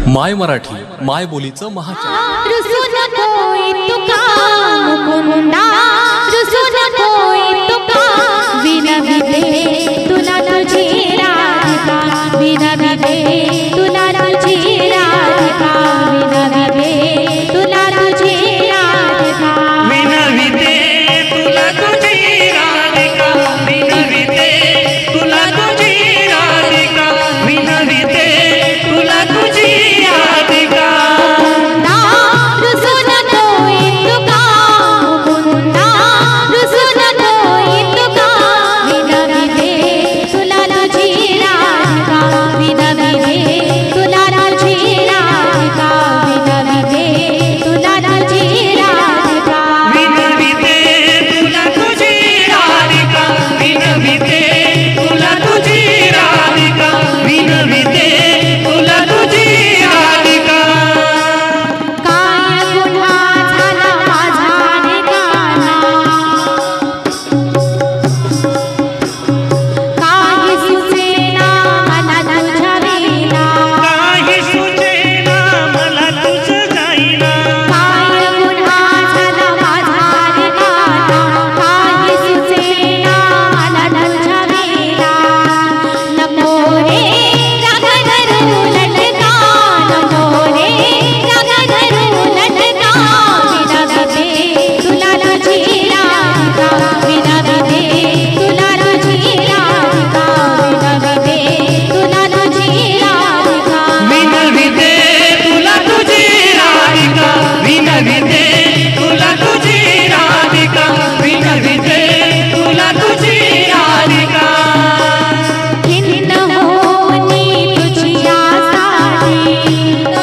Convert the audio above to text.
माय मराठी माय बोलीचं महाचॅनल। रुसू नकोय तुका मुकुंदा, रुसू नकोय तुका विनविते तुला तुझी राधिका, विनविते तुला तुझी राधिका, विनविते तुला तुझी राधिका, विनविते तुला तुझी राधिका, विनविते तुला तुझी राधिका, विनविते तुला तुझी राधिका। रुसू नकोय तुका मुकुंदा, रुसू नकोय तुका विनविते तुला तुझी राधिका, विनविते तुला तुझी राधिका, विनविते तुला तुझी राधिका, विनविते तुला तुझी राधिका, विनविते तुला तुझी राधिका, विनविते तुला तुझी राधिका। काय गुन्हा झाला माझा निघाला, काही सुचेना मला तुझ्या विना, काही सुचेना मला तुझं जाईना, काय गुन्हा झाला माझा निघाला, काही सुचेना मला तुझ्या विना, नको रे राग धरू लटका, नको रे राग धरू लटका, विनविते तुला तुझी राधिका, विनविते तुला तुझी राधिका, विनविते तुला तुझी राधिका, विनविते तुला तुझी राधिका, विनविते तुला तुझी राधिका, विनविते तुला तुझी राधिका। खिन्न होनी तुझी आसाठी